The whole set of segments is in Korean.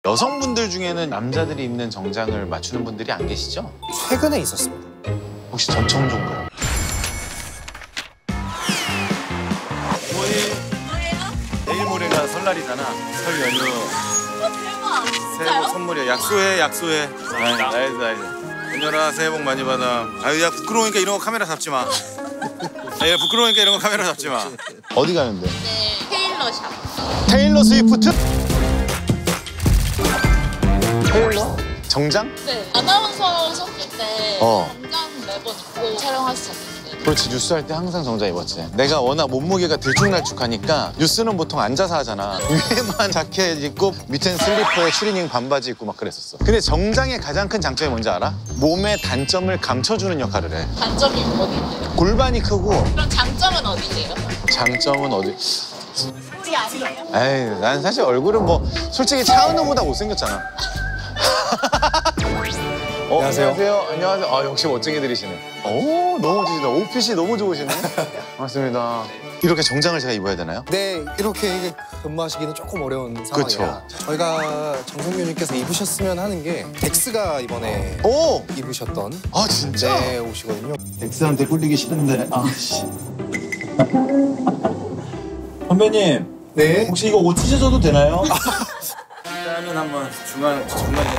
여성분들 중에는 남자들이 입는 정장을 맞추는 분들이 안 계시죠? 최근에 있었습니다. 혹시 전청조인가요? 내일 모레가 설날이잖아. 설 연휴. 대박. 새해 복 선물이야. 약소해, 약소해. 나이스. 은열아, 새해 복 많이 받아. 아유, 야, 부끄러우니까 이런 거 카메라 잡지 마. 야, 부끄러우니까 이런 거 카메라 잡지 마. 어디 가는데? 네, 테일러샵. 테일러 스위프트? 테일러? 정장? 네, 아나운서 하셨을 때 어. 정장 매번 입고 촬영하셨었는데. 그렇지, 뉴스 할 때 항상 정장 입었지. 내가 워낙 몸무게가 들쭉날쭉하니까 뉴스는 보통 앉아서 하잖아. 위에만 자켓 입고 밑엔 슬리퍼에 추리닝 반바지 입고 막 그랬었어. 근데 정장의 가장 큰 장점이 뭔지 알아? 몸의 단점을 감춰주는 역할을 해. 단점이 어디인데요? 골반이 크고. 그럼 장점은 어디세요? 장점은 어디? 그게 아니에요? 에이, 난 사실 얼굴은 뭐 솔직히 차은우보다 못생겼잖아. 안녕하세요. 안녕하세요. 아, 역시 멋쟁이들이시네. 오, 너무 멋지시다. 옷핏이 너무 좋으시네. 반갑습니다. 이렇게 정장을 제가 입어야 되나요? 네, 이렇게 근무하시기는 조금 어려운 상황이라 저희가 정성규님께서 입으셨으면 하는 게 덱스가 이번에 오! 입으셨던 아, 진짜? 네, 옷이거든요. 덱스한테 꿀리기 싫은데 아씨. 선배님, 네. 혹시 이거 옷 찢어져도 되나요? 일단은 한번 중간에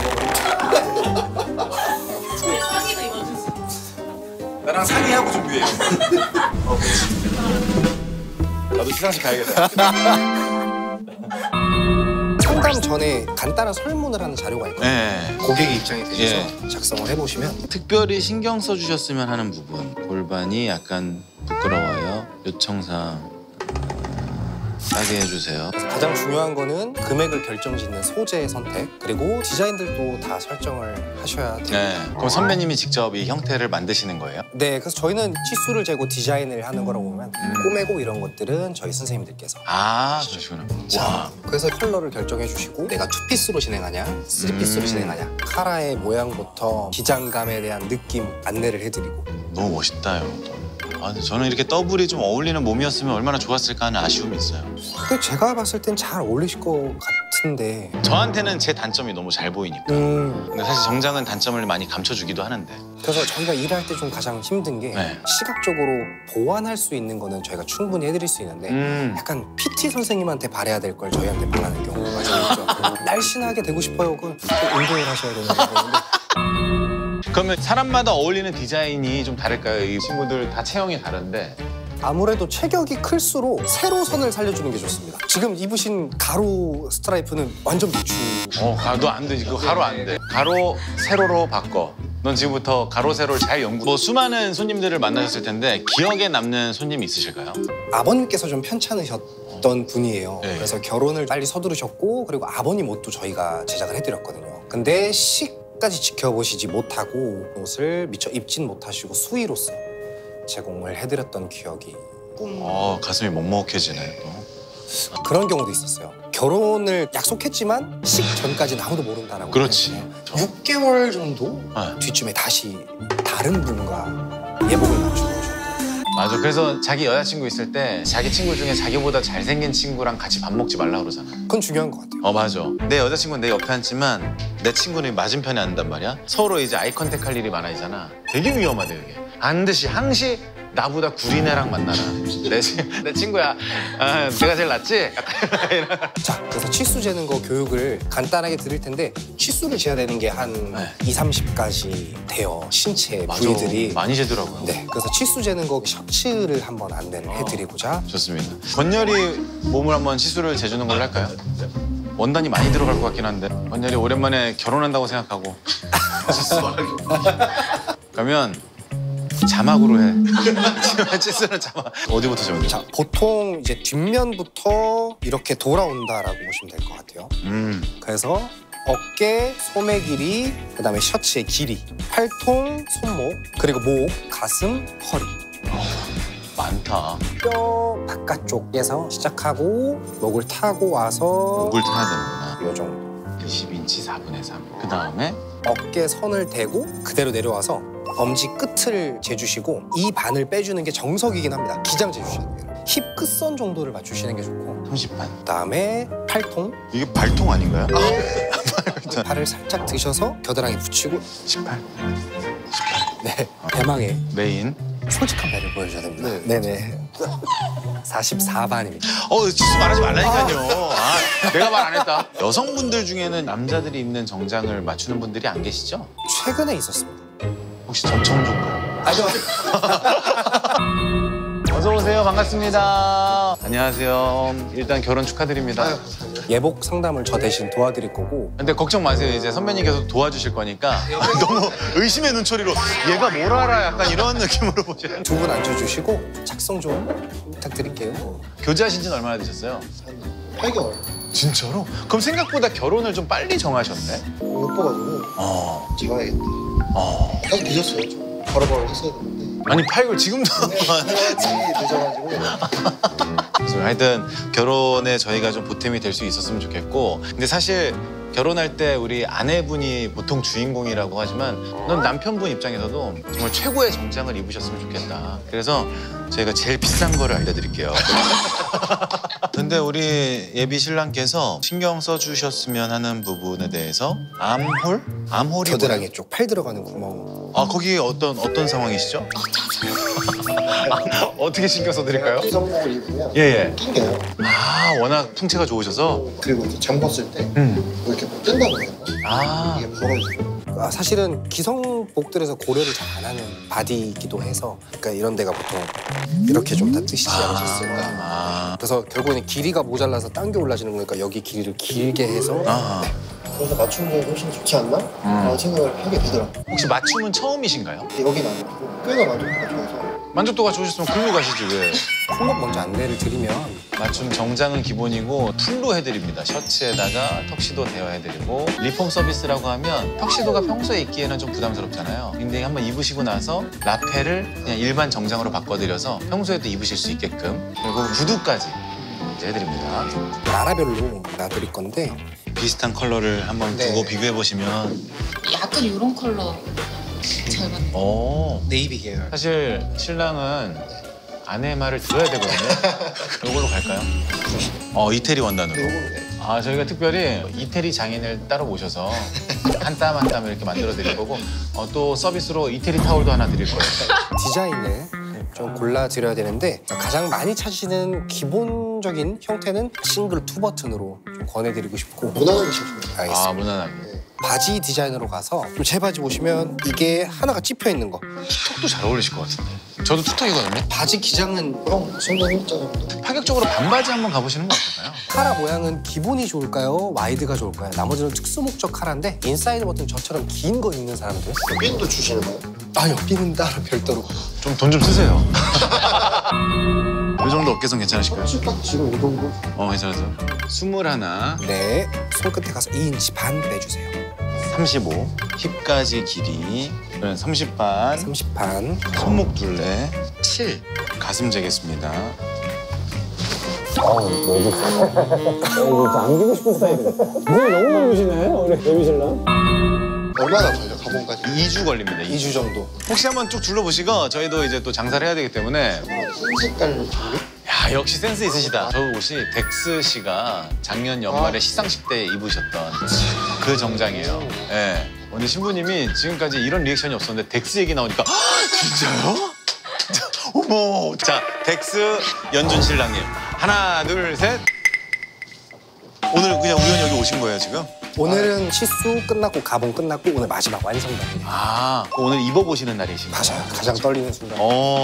상의도 입어주세요. 나랑 상의하고 준비해요. 나도 시상식 가야겠다. 상담 전에 간단한 설문을 하는 자료가 있거든요. 네. 고객의 입장에 대해서 작성을 해보시면 특별히 신경 써주셨으면 하는 부분. 골반이 약간 부끄러워요. 요청사항 싸게 해주세요. 가장 중요한 거는 금액을 결정짓는 소재 선택 그리고 디자인들도 다 설정을 하셔야 돼요. 네. 그럼 선배님이 직접 이 형태를 만드시는 거예요? 네, 그래서 저희는 치수를 재고 디자인을 하는 거라고 보면 꼬매고 이런 것들은 저희 선생님들께서 아, 그러시구나. 와. 그래서 컬러를 결정해 주시고 내가 투피스로 진행하냐, 쓰리피스로 진행하냐 카라의 모양부터 기장감에 대한 느낌 안내를 해드리고 너무 멋있다, 형. 아, 근데 저는 이렇게 더블이 좀 어울리는 몸이었으면 얼마나 좋았을까 하는 아쉬움이 있어요. 근데 제가 봤을 땐 잘 어울리실 것 같은데 저한테는 제 단점이 너무 잘 보이니까. 근데 사실 정장은 단점을 많이 감춰주기도 하는데. 그래서 저희가 일할 때 좀 가장 힘든 게 네. 시각적으로 보완할 수 있는 거는 저희가 충분히 해드릴 수 있는데 약간 PT 선생님한테 바래야 될 걸 저희한테 바라는 경우가 좀 있죠. 날씬하게 되고 싶어요. 그 운동을 하셔야 되는 거고. 그러면 사람마다 어울리는 디자인이 좀 다를까요? 이 친구들 다 체형이 다른데. 아무래도 체격이 클수록 세로선을 살려주는 게 좋습니다. 지금 입으신 가로 스트라이프는 완전 비추. 너 안 되지. 그거 가로 안 돼. 가로, 세로로 바꿔. 넌 지금부터 가로, 세로를 잘 연구. 뭐 수많은 손님들을 만나셨을 텐데 기억에 남는 손님 있으실까요? 아버님께서 좀 편찮으셨던 분이에요. 네. 그래서 결혼을 빨리 서두르셨고 그리고 아버님 옷도 저희가 제작을 해드렸거든요. 근데 식까지 지켜보시지 못하고 옷을 미처 입진 못하시고 수의로서 제공을 해드렸던 기억이 가슴이 먹먹해지네 또. 그런 경우도 있었어요. 결혼을 약속했지만 식 전까지는 아무도 모른다라고. 그렇지. 6개월 정도 네. 뒤쯤에 다시 다른 분과 예복을 맞추고 오셨고. 맞아. 그래서 자기 여자친구 있을 때 자기 친구 중에 자기보다 잘생긴 친구랑 같이 밥 먹지 말라 그러잖아. 그건 중요한 것 같아요. 맞아. 내 여자친구는 내 옆에 앉지만 내 친구는 맞은편에 앉는단 말이야. 서로 이제 아이 컨택 할 일이 많아지잖아. 되게 위험하대 그게. 반드시 항시 나보다 구린 애랑 만나라. 내 친구야. 내가 제일 낫지? 자, 그래서 치수 재는 거 교육을 간단하게 드릴 텐데 치수를 재야 되는 게 한 2, 30가지 돼요. 신체 부위들이. 많이 재더라고요. 네, 그래서 치수 재는 거 셔츠를 한번 안내를 해드리고자. 좋습니다. 권열이 몸을 한번 시술을 재주는 걸로 할까요? 원단이 많이 들어갈 것 같긴 한데 권열이 오랜만에 결혼한다고 생각하고 그러면 자막으로 해. 치수는 자막. 어디부터 재면 돼? 자, 보통 이제 뒷면부터 이렇게 돌아온다라고 보시면 될 것 같아요. 그래서 어깨, 소매 길이, 그다음에 셔츠의 길이, 팔통, 손목, 그리고 목, 가슴, 허리. 많다. 뼈 바깥쪽에서 시작하고 목을 타고 와서 목을 타야 되는구나. 요 정도. 20인치 4분의 3. 그 다음에 어깨 선을 대고 그대로 내려와서 엄지 끝을 재주시고 이 반을 빼주는 게 정석이긴 합니다. 기장 재주시는 거예요. 힙 끝선 정도를 맞추시는 게 좋고 30반. 그다음에 팔통. 이게 발통 아닌가요? 팔을 살짝 드셔서 겨드랑이 붙이고 18 네 대망의 메인. 솔직한 배를 보여줘야 됩니다. 네네. 44반입니다. 실수 말하지 말라니까요. 내가 말 안 했다. 여성분들 중에는 남자들이 입는 정장을 맞추는 분들이 안 계시죠? 최근에 있었습니다. 혹시 전청조인가요? 어서 오세요. 반갑습니다. 안녕하세요. 일단 결혼 축하드립니다. 예복 상담을 저 대신 도와드릴 거고 근데 걱정 마세요. 이제 선배님께서 도와주실 거니까 너무 의심의 눈초리로 얘가 뭘 알아? 약간 이런 느낌으로 보셔요. 두 분 앉아주시고 작성 좀 부탁드릴게요. 교제하신 지는 얼마나 되셨어요? 8개월. 진짜로? 그럼 생각보다 결혼을 좀 빨리 정하셨네? 못 봐가지고 찍어야겠다. 사실 늦었어요. 좀 바로바로 했어야 되는데. 아니 8개월 지금도 늦어가지고. 그래서 하여튼 결혼에 저희가 좀 보탬이 될 수 있었으면 좋겠고 근데 사실 결혼할 때 우리 아내분이 보통 주인공이라고 하지만 넌 남편분 입장에서도 정말 최고의 정장을 입으셨으면 좋겠다. 그래서 저희가 제일 비싼 거를 알려드릴게요. 근데 우리 예비 신랑께서 신경 써주셨으면 하는 부분에 대해서 암홀? 암홀이 겨드랑이 쪽 팔 들어가는 구멍. 거기 어떤 상황이시죠? 어떻게 신경 써드릴까요? 기성복을 입으면 예. 낑겨요. 워낙 풍채가 좋으셔서 그리고 이제 잠궜을 때 이렇게 뭐 뜬다고 해요. 이게 벌어지고. 사실은 기성복들에서 고려를 잘 안 하는 바디이기도 해서 그러니까 이런 데가 보통 이렇게 좀 다 뜨시지 않으셨을까. 그래서 결국에는 길이가 모자라서 당겨 올라지는 거니까 여기 길이를 길게 해서 그래서 맞춤 게 훨씬 좋지 않나? 라는 생각을 하게 되더라고요. 혹시 맞춤은 처음이신가요? 여기는 아니고 꽤나 만족도가 좋아서. 만족도가 좋으셨으면 글로 가시지 왜? 품목 먼저 안내를 드리면 맞춤 정장은 기본이고 풀로 해드립니다. 셔츠에다가 턱시도 대여해드리고 리폼 서비스라고 하면 턱시도가 평소에 입기에는 좀 부담스럽잖아요. 근데 한번 입으시고 나서 라페를 그냥 일반 정장으로 바꿔드려서 평소에도 입으실 수 있게끔 그리고 구두까지 이제 해드립니다. 나라별로 놔드릴 건데 비슷한 컬러를 한번 두고 비교해보시면 약간 이런 컬러 잘 맞는. 네이비 계열. 사실 신랑은 아내의 말을 들어야 되거든요. 이걸로 갈까요? 이태리 원단으로. 저희가 특별히 이태리 장인을 따로 모셔서 한 땀 한 땀 이렇게 만들어 드릴 거고 또 서비스로 이태리 타올도 하나 드릴 거예요. 디자인을 좀 골라드려야 되는데 가장 많이 찾으시는 기본적인 형태는 싱글 투 버튼으로 좀 권해드리고 싶고 무난하게 시켜줘요. 알겠습니다. 무난하게. 바지 디자인으로 가서 좀 제 바지 보시면 이게 하나가 찝혀 있는 거. 툭도 잘 어울리실 것 같은데. 저도 툭툭이거든요. 바지 기장은 그럼 손님 입장도. 파격적으로 반바지 한번 가보시는 건 어떨까요? 카라 모양은 기본이 좋을까요? 와이드가 좋을까요? 나머지는 특수 목적 카라인데 인사이드 버튼 저처럼 긴 거 입는 사람들 핀도 주시는 거예요? 아니요, 핀은 따로 별도로. 좀 돈 좀 쓰세요. 이 정도 어깨선 괜찮으실까요? 딱 지금 이 정도? 괜찮으세요. 21, 네, 손끝에 가서 2인치 반 빼주세요. 35, 힙까지 길이, 30반, 30반. 손목 둘레, 7, 가슴 재겠습니다. 얼마나 걸려, 가본까지? 2주 걸립니다. 2주 정도. 혹시 한번 쭉 둘러보시고 저희도 이제 또 장사를 해야 되기 때문에 흰 색깔 종류? 야 역시 센스 있으시다. 저 옷이 덱스 씨가 작년 연말에 시상식 때 입으셨던 그 정장이에요. 예. 오늘 신부님이 지금까지 이런 리액션이 없었는데 덱스 얘기 나오니까 진짜요? 어머. 자 덱스 연준 신랑님 하나 둘 셋. 오늘 그냥 우연히 여기 오신 거예요 지금? 오늘은 시수 끝났고 가봉 끝났고 오늘 마지막 완성날. 오늘 입어보시는 날이신가요? 맞아요. 가장 떨리는 순간.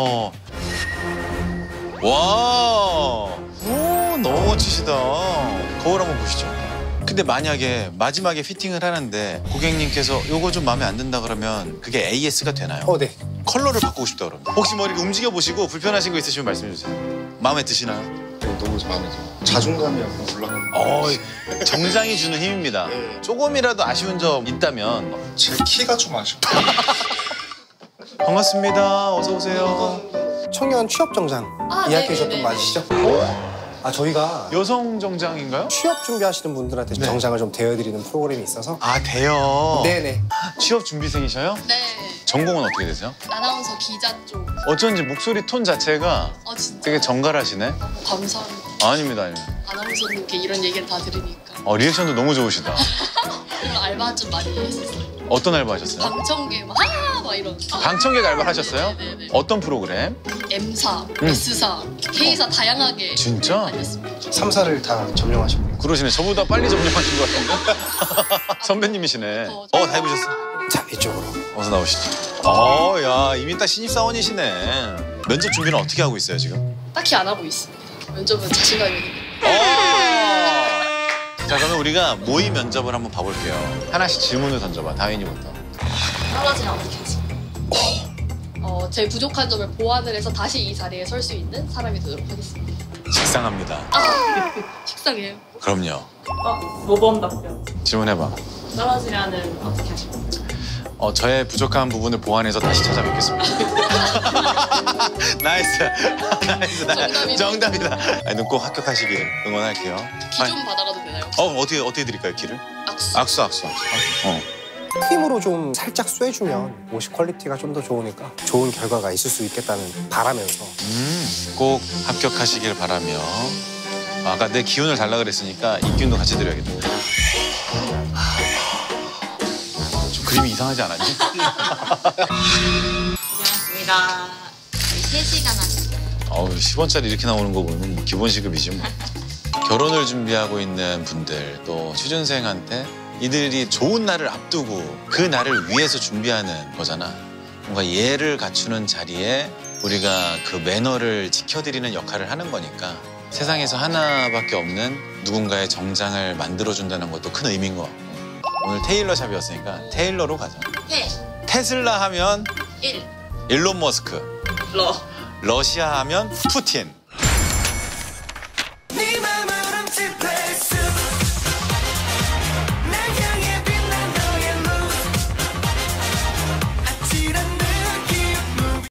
와, 너무 멋지시다. 거울 한번 보시죠. 근데 만약에 마지막에 피팅을 하는데 고객님께서 요거 좀 마음에 안 든다 그러면 그게 AS가 되나요? 네. 컬러를 바꾸고 싶다 그러면 혹시 뭐 이렇게 움직여 보시고 불편하신 거 있으시면 말씀해 주세요. 마음에 드시나요? 너무 마음에 들어요. 자존감이 약간 올라가는. 정장이 주는 힘입니다. 조금이라도 아쉬운 점 있다면 제 키가 좀 아쉽다. 반갑습니다. 어서 오세요. 청년 취업 정장 이야기해 주셨던 거 맞으시죠? 저희가 여성 정장인가요? 취업 준비하시는 분들한테 정장을 좀 대여드리는 프로그램이 있어서. 대요. 네네. 취업 준비생이셔요? 네. 전공은 어떻게 되세요? 아나운서 기자 쪽. 어쩐지 목소리 톤 자체가 진짜. 되게 정갈하시네. 감사합니다. 아닙니다. 아나운서님께 이런 얘기를 다 들으니까. 리액션도 너무 좋으시다. 그걸 알바 좀 많이 했었어요. 어떤 알바 하셨어요? 방청객 막 이런. 방청객 알바 하셨어요? 네네네. 어떤 프로그램? M사, S사, K사 다양하게 진짜? 다녔습니다. 3사를 다 점령하십니다. 그러시네. 저보다 빨리 점령하신 것 같은데? 선배님이시네. 다 해보셨어? 자, 이쪽으로. 어서 나오시죠. 야, 이미 딱 신입사원이시네. 면접 준비는 어떻게 하고 있어요, 지금? 딱히 안 하고 있습니다. 면접은 자신감이 있는. 자, 그러면 우리가 모의 면접을 한번 봐볼게요. 하나씩 질문을 던져봐, 다인이부터. 떨어지면 어떻게 하지? 제 부족한 점을 보완을 해서 다시 이 자리에 설 수 있는 사람이 되도록 하겠습니다. 식상합니다. 식상해요. 그럼요. 모범 답변. 질문해봐. 떨어지면은 어떻게 하실 거죠? 저의 부족한 부분을 보완해서 다시 찾아뵙겠습니다. 나이스. 정답이네. 정답이다. 눈 꼭 합격하시길 응원할게요. 기 좀 받아가도 되나요? 어떻게 드릴까요, 기를? 악수. 악수. 힘으로 좀 살짝 쐬주면 옷이 퀄리티가 좀 더 좋으니까 좋은 결과가 있을 수 있겠다는 바라면서 꼭 합격하시길 바라며. 아까 내 기운을 달라 그랬으니까 이 기운도 같이 드려야겠다. 좀 그림이 이상하지 않았니? 고생하셨습니다. 3시간 하셨어요. 10원짜리 이렇게 나오는 거 보면 뭐 기본 시급이지 뭐. 결혼을 준비하고 있는 분들 또 취준생한테 이들이 좋은 날을 앞두고 그 날을 위해서 준비하는 거잖아. 뭔가 예를 갖추는 자리에 우리가 그 매너를 지켜드리는 역할을 하는 거니까 세상에서 하나밖에 없는 누군가의 정장을 만들어준다는 것도 큰 의미인 것 같고 오늘 테일러 샵이었으니까 테일러로 가자. 테슬라 하면 1. 일론 머스크, 러. 러시아 하면 푸틴.